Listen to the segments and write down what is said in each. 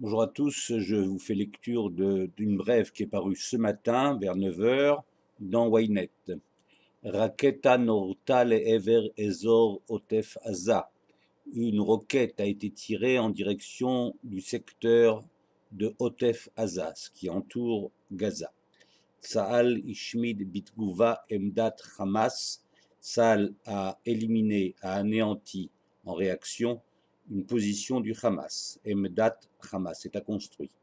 Bonjour à tous, je vous fais lecture d'une brève qui est parue ce matin vers 9 heures dans Ynet. Raketa norta le'ever ezor otef Aza. Une roquette a été tirée en direction du secteur de Otef Aza, ce qui entoure Gaza. Tsahal ishmid bitgouva emdat Hamas. Tsahal a éliminé, a anéanti en réaction une position du Hamas. Emdat Hamas, c'est à construire.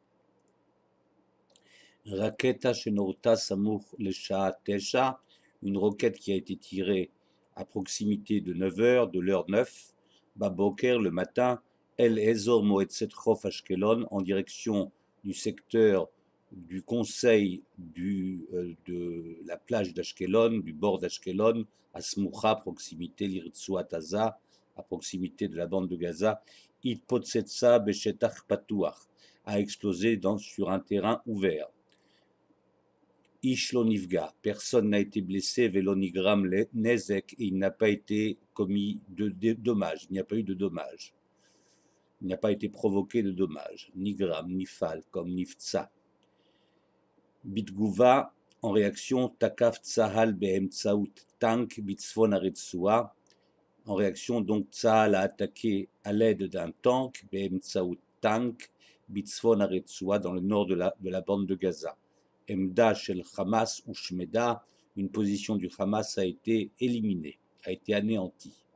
Raketa Shenorta Samour Lesha Tesha, une roquette qui a été tirée à proximité de 9 heures, de l'heure 9, Baboker le matin, El Ezor Moetzet Chof Ashkelon, en direction du secteur du conseil de la plage d'Ashkelon, du bord d'Ashkelon, à Smoucha, proximité l'Irtsuat Aza, à proximité de la bande de Gaza, Itpotsetsa Beshetach Patouach, a explosé sur un terrain ouvert. Ish lo nifga, personne n'a été blessé, velo nigram nezek, et il n'a pas été commis de dommage, il n'y a pas eu de dommage. Il n'a pas été provoqué de dommage. Nigram, nifal, comme nifza. Bitgouva, en réaction, takaf tsahal behemtsaout tank bitzvon aretsua. En réaction, donc, Tsahal a attaqué à l'aide d'un tank, behemtsaout tank, bitzvon aretsua, dans le nord de la bande de Gaza. Emda shel Hamas ou Shmeda, une position du Hamas a été éliminée, a été anéantie.